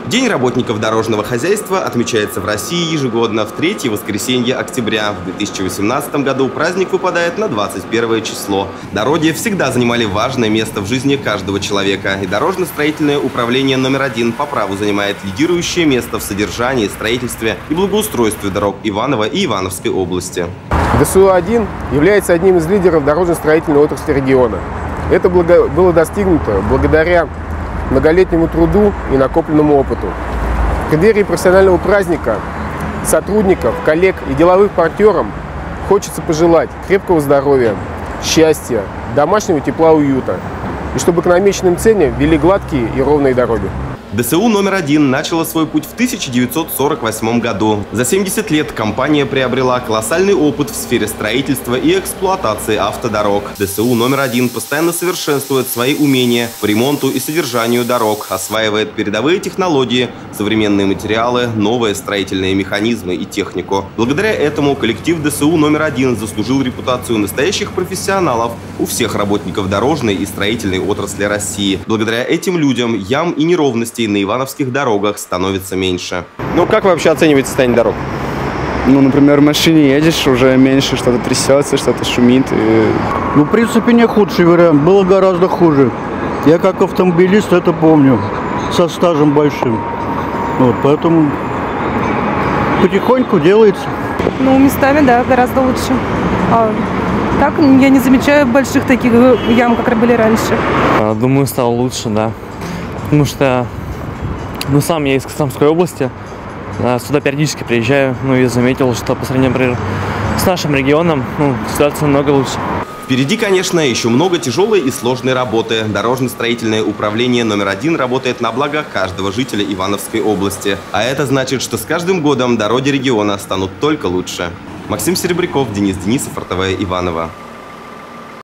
День работников дорожного хозяйства отмечается в России ежегодно в третье воскресенье октября. В 2018 году праздник выпадает на 21 число. Дороги всегда занимали важное место в жизни каждого человека. И дорожно-строительное управление номер 1 по праву занимает лидирующее место в содержании, строительстве и благоустройстве дорог Иваново и Ивановской области. ДСУ-1 является одним из лидеров дорожно-строительной отрасли региона. Это было достигнуто благодаря многолетнему труду и накопленному опыту. В преддверии профессионального праздника сотрудников, коллег и деловых партнерам хочется пожелать крепкого здоровья, счастья, домашнего тепла, уюта. И чтобы к намеченным целям вели гладкие и ровные дороги. ДСУ номер 1 начала свой путь в 1948 году. За 70 лет компания приобрела колоссальный опыт в сфере строительства и эксплуатации автодорог. ДСУ номер 1 постоянно совершенствует свои умения по ремонту и содержанию дорог, осваивает передовые технологии, современные материалы, новые строительные механизмы и технику. Благодаря этому коллектив ДСУ номер 1 заслужил репутацию настоящих профессионалов у всех работников дорожной и строительной отрасли России. Благодаря этим людям ям и неровностей на ивановских дорогах становится меньше. Ну, как вы вообще оцениваете состояние дорог? Ну, например, в машине едешь, уже меньше что-то трясется, что-то шумит. Ну, в принципе, не худший вариант. Было гораздо хуже. Я как автомобилист это помню. Со стажем большим. Вот, поэтому потихоньку делается. Ну, местами, да, гораздо лучше. Так я не замечаю больших таких ям, как были раньше. Думаю, стало лучше, да. Потому что сам я из Костромской области, сюда периодически приезжаю, и заметил, что по сравнению, например, с нашим регионом, ситуация намного лучше. Впереди, конечно, еще много тяжелой и сложной работы. Дорожно-строительное управление номер 1 работает на благо каждого жителя Ивановской области. А это значит, что с каждым годом дороги региона станут только лучше. Максим Серебряков, Денис Денисов, РТВ Иваново.